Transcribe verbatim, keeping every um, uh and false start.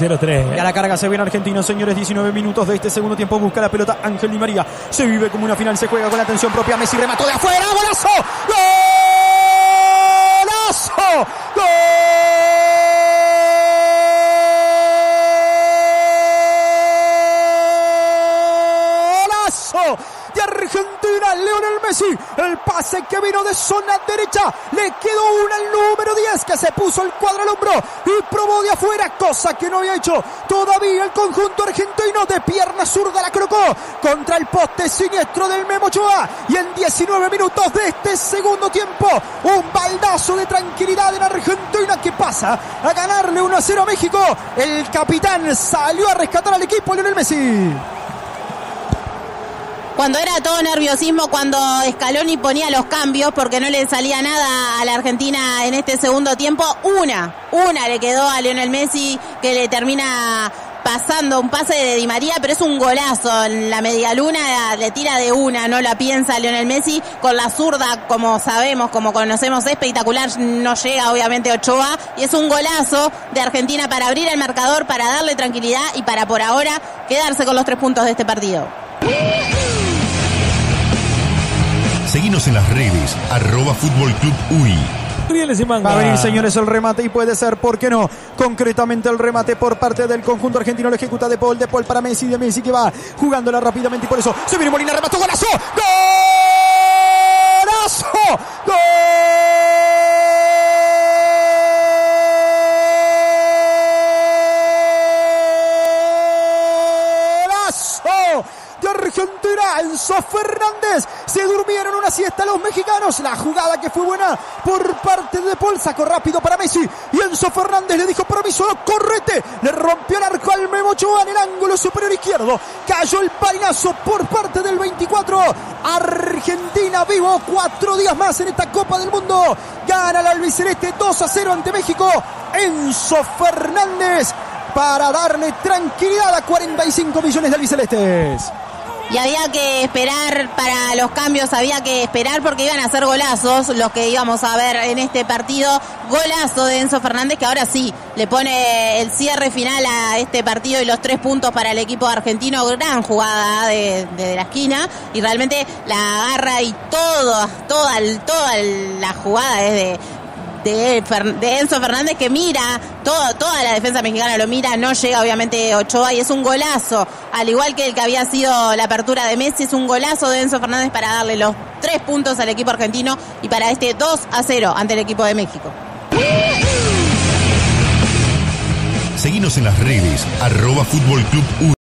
cero tres. Y a la carga se viene Argentino, señores. diecinueve minutos de este segundo tiempo. Busca la pelota Ángel Di María. Se vive como una final. Se juega con la atención propia. Messi remató de afuera. ¡Golazo! ¡Golazo! ¡Gol! De Argentina, Lionel Messi, el pase que vino de zona derecha, le quedó una al número diez que se puso el cuadro al hombro y probó de afuera, cosa que no había hecho todavía el conjunto argentino. De pierna zurda la colocó contra el poste siniestro del Memo Ochoa y en diecinueve minutos de este segundo tiempo, un baldazo de tranquilidad en Argentina que pasa a ganarle uno a cero a México. El capitán salió a rescatar al equipo, Lionel Messi. Cuando era todo nerviosismo, cuando Scaloni ponía los cambios porque no le salía nada a la Argentina en este segundo tiempo, una, una le quedó a Lionel Messi que le termina pasando un pase de Di María, pero es un golazo en la medialuna, le tira de una, no la piensa Lionel Messi, con la zurda, como sabemos, como conocemos, espectacular, no llega obviamente Ochoa, y es un golazo de Argentina para abrir el marcador, para darle tranquilidad y para por ahora quedarse con los tres puntos de este partido. Seguinos en las redes, arroba Fútbol Club U I. Va a venir, señores, el remate y puede ser, ¿por qué no? Concretamente el remate por parte del conjunto argentino lo ejecuta De Paul, De Paul para Messi, de Messi que va jugándola rápidamente y por eso se viene Molina, remató, golazo, golazo, gol. De Argentina, Enzo Fernández, se durmieron una siesta los mexicanos, la jugada que fue buena por parte de Paul, sacó rápido para Messi y Enzo Fernández le dijo permiso, correte, le rompió el arco al Memo Ochoa en el ángulo superior izquierdo, cayó el palinazo por parte del veinticuatro, Argentina vivo cuatro días más en esta Copa del Mundo, gana el albiceleste dos a cero ante México, Enzo Fernández para darle tranquilidad a cuarenta y cinco millones de albicelestes. Y había que esperar para los cambios, había que esperar porque iban a ser golazos los que íbamos a ver en este partido. Golazo de Enzo Fernández que ahora sí le pone el cierre final a este partido y los tres puntos para el equipo argentino. Gran jugada de, de la esquina y realmente la agarra y todo, toda, toda la jugada es de... De, de Enzo Fernández que mira, todo, toda la defensa mexicana lo mira, no llega obviamente Ochoa y es un golazo, al igual que el que había sido la apertura de Messi, es un golazo de Enzo Fernández para darle los tres puntos al equipo argentino y para este dos a cero ante el equipo de México. Seguinos en las redes, arroba Fútbol Club U I.